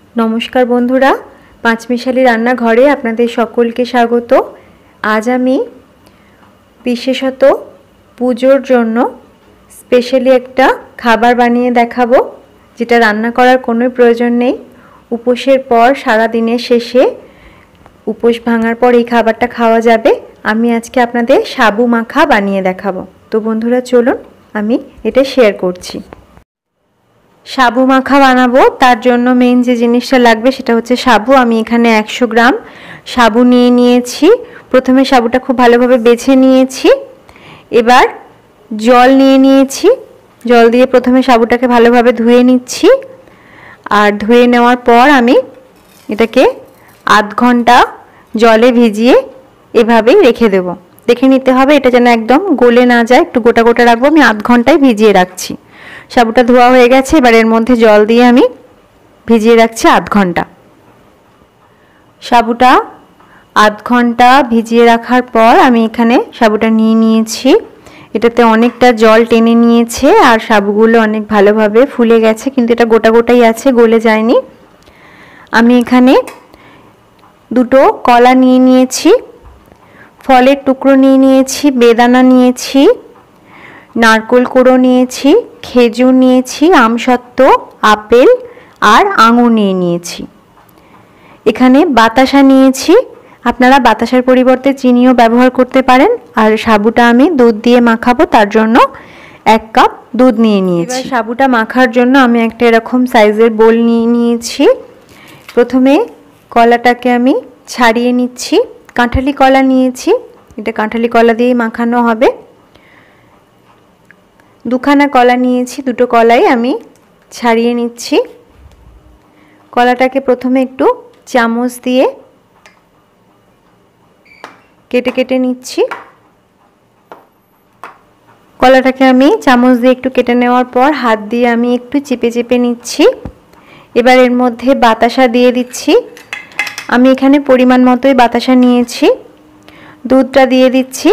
नमस्कार बंधुरा पाँचमिशाली रान्नाघरे आपनादेर सकलके स्वागत। आज आमी विशेषत पुजोर जोन्नो स्पेशाली एकटा खाबार बानिये देखाबो जेटा रान्ना करार कोनो प्रयोजन नेই। उपোसेर पर सारा दिनेर शेषे उपोस भांगार पर এই খাবারটা খাওয়া যাবে। আমি আজকে আপনাদের সাবু মাখা বানিয়ে দেখাবো। তো বন্ধুরা চলুন আমি এটা শেয়ার করছি। সাবু মাখা বানাবো তার জন্য মেইন যে জিনিসটা লাগবে সেটা হচ্ছে সাবু। আমি এখানে 100 গ্রাম সাবু নিয়ে নিয়েছি। প্রথমে সাবুটা খুব ভালোভাবে বেছে নিয়েছি। এবার জল নিয়ে নিয়েছি। জল দিয়ে প্রথমে সাবুটাকে ভালোভাবে ধুয়ে নিচ্ছি। আর ধুয়ে নেওয়ার পর আমি এটাকে আধ ঘন্টা জলে ভিজিয়ে এভাবেই রেখে দেব। দেখে নিতে হবে এটা যেন একদম গলে না যায়, একটু গোটা গোটা রাখবো। আমি আধ ঘন্টায় ভিজিয়ে রাখছি। সাবুটা ধোয়া হয়ে গেছে। এবার এর মধ্যে জল দিয়ে আমি ভিজিয়ে রাখছি আধ ঘন্টা। সাবুটা আধ ঘন্টা ভিজিয়ে রাখার পর আমি এখানে সাবুটা নিয়ে নিয়েছি। এটাতে অনেকটা জল টেনে নিয়েছে আর সাবুগুলো অনেক ভালোভাবে ফুলে গেছে, কিন্তু এটা গোটা গোটাই আছে, গলে যায়নি। আমি এখানে দুটো কলা নিয়ে নিয়েছি, ফলের টুকরো নিয়ে নিয়েছি, বেদানা নিয়েছি, নারকেল কোড়ো নিয়েছি, খেজুর নিয়েছি, আমসত্ত্ব, আপেল আর আঙুর নিয়ে নিয়েছি। এখানে বাতাসা নিয়েছি, আপনারা বাতাসার পরিবর্তে চিনিও ব্যবহার করতে পারেন। আর সাবুটা আমি দুধ দিয়ে মাখাবো, তার জন্য 1 কাপ দুধ নিয়ে নিয়েছি। এবার সাবুটা মাখার জন্য আমি একটা এরকম সাইজের বোল নিয়ে নিয়েছি। প্রথমে কলাটাকে আমি ছাড়িয়ে নিচ্ছি। কাঁঠালি কলা নিয়েছি, এটা কাঁঠালি কলা দিয়ে মাখানো হবে। দুখানা কলা নিয়েছি, দুটো কলাই আমি ছাড়িয়ে নিচ্ছি। কলাটাকে প্রথমে একটু চামচ দিয়ে কেটে কেটে নিচ্ছি। কলাটাকে আমি চামচ দিয়ে একটু কেটে নেওয়ার পর হাত দিয়ে আমি একটু চেপে চেপে নিচ্ছি। এবার এর মধ্যে বাতাসা দিয়ে দিচ্ছি। আমি এখানে পরিমাণ মতোই বাতাসা নিয়েছি। দুধটা দিয়ে দিচ্ছি।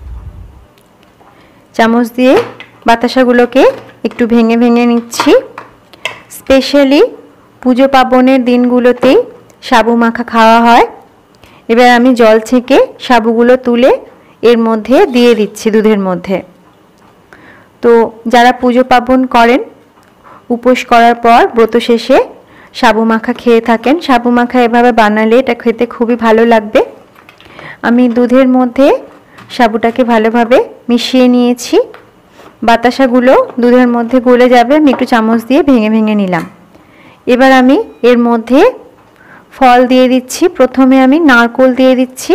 চামচ দিয়ে বাতাসাগুলোকে একটু ভেঙে ভেঙে নিচ্ছি। স্পেশালি পুজো পার্বণের দিনগুলোতেই সাবু মাখা খাওয়া হয়। এবার আমি জল ছেঁকে সাবুগুলো তুলে এর মধ্যে দিয়ে দিচ্ছি দুধের মধ্যে। তো যারা পুজো পার্বণ করেন, উপোস করার পর ব্রত শেষে সাবু মাখা খেয়ে থাকেন, সাবু মাখা এভাবে বানালে এটা খেতে খুবই ভালো লাগবে। আমি দুধের মধ্যে সাবুটাকে ভালোভাবে মিশিয়ে নিয়েছি। বাতাসাগুলো দুধের মধ্যে গলে যাবে, আমি একটু চামচ দিয়ে ভেঙে ভেঙে নিলাম। এবার আমি এর মধ্যে ফল দিয়ে দিচ্ছি। প্রথমে আমি নারকেল দিয়ে দিচ্ছি,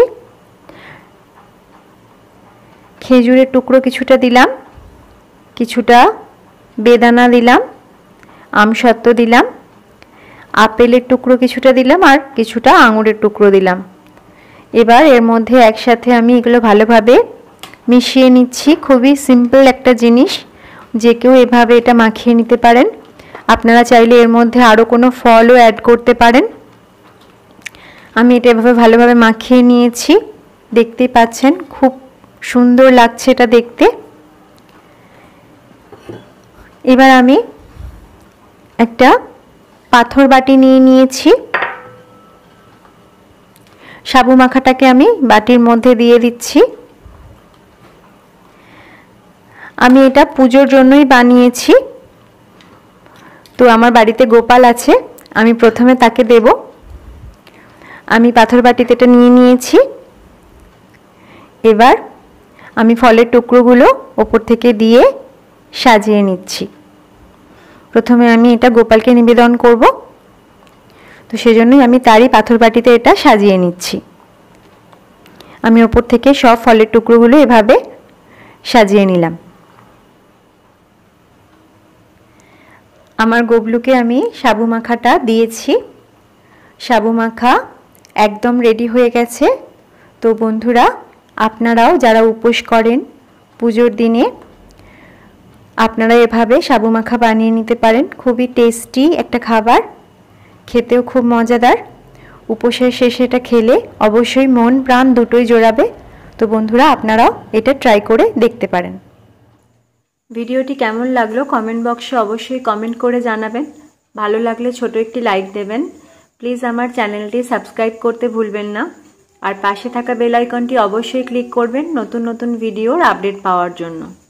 খেজুরের টুকরো কিছুটা দিলাম, কিছুটা বেদানা দিলাম, আমসত্ত্ব দিলাম, আপেলের টুকরো কিছুটা দিলাম আর কিছুটা আঙুরের টুকরো দিলাম। এবার এর মধ্যে একসাথে আমি এগুলো ভালোভাবে মিশিয়ে নিচ্ছি। খুবই সিম্পল একটা জিনিস, যে কেউ এভাবে এটা মাখিয়ে নিতে পারেন। আপনারা চাইলে এর মধ্যে আরও কোনো ফলও অ্যাড করতে পারেন। আমি এটা এভাবে ভালোভাবে মাখিয়ে নিয়েছি, দেখতেই পাচ্ছেন খুব সুন্দর লাগছে এটা দেখতে। এবার আমি একটা পাথর বাটি নিয়ে নিয়েছি। সাবু মাখাটাকে আমি বাটির মধ্যে দিয়ে দিচ্ছি। আমি এটা পুজোর জন্যই বানিয়েছি। তো আমার বাড়িতে গোপাল আছে, আমি প্রথমে তাকে দেব। আমি পাথর বাটিতে এটা নিয়ে নিয়েছি। এবার আমি ফলের টুকরোগুলো ওপর থেকে দিয়ে সাজিয়ে নিচ্ছি। প্রথমে আমি এটা গোপালকে নিবেদন করব, তো সেজন্যই আমি তারই পাথর বাটিতে এটা সাজিয়ে নিচ্ছি। আমি ওপর থেকে সব ফলের টুকরোগুলো এভাবে সাজিয়ে নিলাম। আমার গবলুকে আমি সাবু মাখাটা দিয়েছি। সাবু মাখা একদম রেডি হয়ে গেছে। তো বন্ধুরা, আপনারাও যারা উপোস করেন পুজোর দিনে, আপনারা এভাবে সাবু মাখা বানিয়ে নিতে পারেন। খুবই টেস্টি একটা খাবার, খেতেও খুব মজাদার। উপোসের শেষে এটা খেলে অবশ্যই মন প্রাণ দুটোই জোড়াবে। তো বন্ধুরা, আপনারাও এটা ট্রাই করে দেখতে পারেন। ভিডিওটি কেমন লাগলো কমেন্ট বক্সে অবশ্যই কমেন্ট করে জানাবেন। ভালো লাগলে ছোট একটি লাইক দেবেন। প্লিজ আমার চ্যানেলটি সাবস্ক্রাইব করতে ভুলবেন না আর পাশে থাকা বেল আইকনটি অবশ্যই ক্লিক করবেন নতুন নতুন ভিডিওর আপডেট পাওয়ার জন্য।